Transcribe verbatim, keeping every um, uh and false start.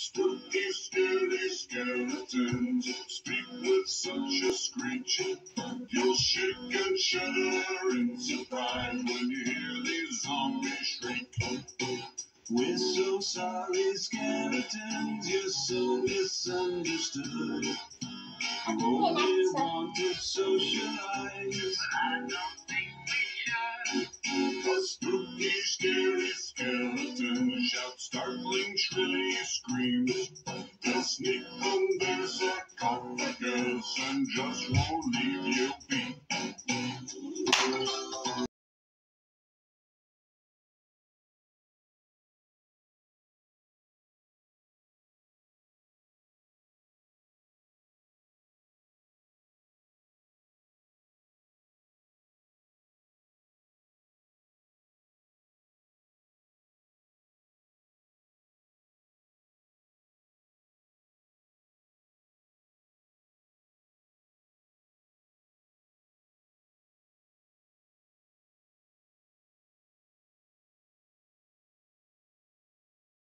Spooky, scary skeletons speak with such a screech. You'll shake and shudder in surprise when you hear these zombies shriek. We're so sorry, skeletons, you're so misunderstood. I only want to socialize, but I don't think we should. A spooky, scary skeleton shouts startling shrill